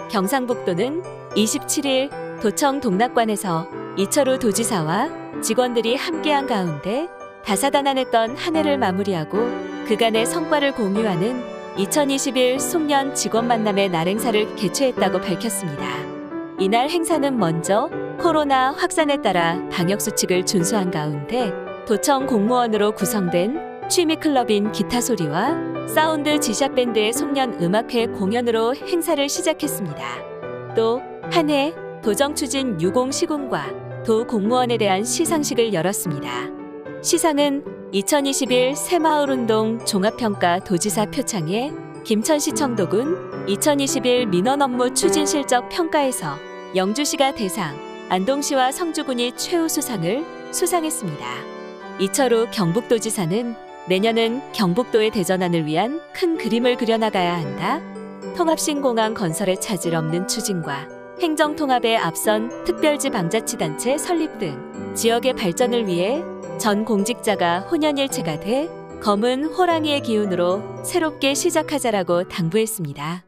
경상북도는 27일 도청 동락관에서 이철우 도지사와 직원들이 함께한 가운데 다사다난했던 한 해를 마무리하고 그간의 성과를 공유하는 2021 송년 직원 만남의 날 행사를 개최했다고 밝혔습니다. 이날 행사는 먼저 코로나 확산에 따라 방역수칙을 준수한 가운데 도청 공무원으로 구성된 취미클럽인 기타소리와 사운드 지샷밴드의 송년 음악회 공연으로 행사를 시작했습니다. 또 한 해 도정추진 유공시군과 도공무원에 대한 시상식을 열었습니다. 시상은 2021 새마을운동 종합평가 도지사 표창에 김천시청도군 2021 민원업무 추진실적 평가에서 영주시가 대상, 안동시와 성주군이 최우수상을 수상했습니다. 이철우 경북도지사는 내년은 경북도의 대전환을 위한 큰 그림을 그려나가야 한다. 통합신공항 건설에 차질 없는 추진과 행정통합에 앞선 특별지방자치단체 설립 등 지역의 발전을 위해 전 공직자가 혼연일체가 돼 검은 호랑이의 기운으로 새롭게 시작하자라고 당부했습니다.